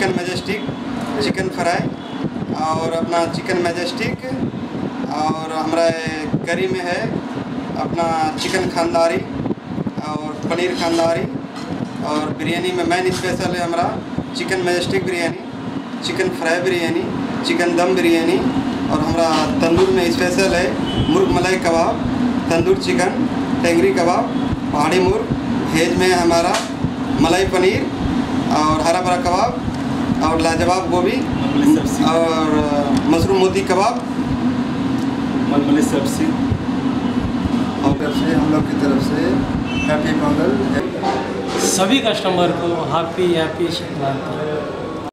Chicken majestic, chicken fry और अपना chicken majestic, और हमारा करी में है अपना चिकन खानदारी और पनीर खानदारी, और बिरयानी में मेन स्पेशल है हमारा chicken majestic biryani, chicken fry biryani, chicken dum biryani, और हमारा तंदूर में स्पेशल है मुर्ग मलाई कबाब, तंदूर चिकन, टेंगरी कबाब, पहाड़ी मुर्ग, वेज में हमारा मलाई पनीर और हरा भरा कबाब और लाजवाब गोभी और मशरूम मोती कबाब, मलमली सब्जी। और तरफ से हम लोग की तरफ से हैप्पी पोंगल। सभी कस्टमर को हैप्पी संक्रांति।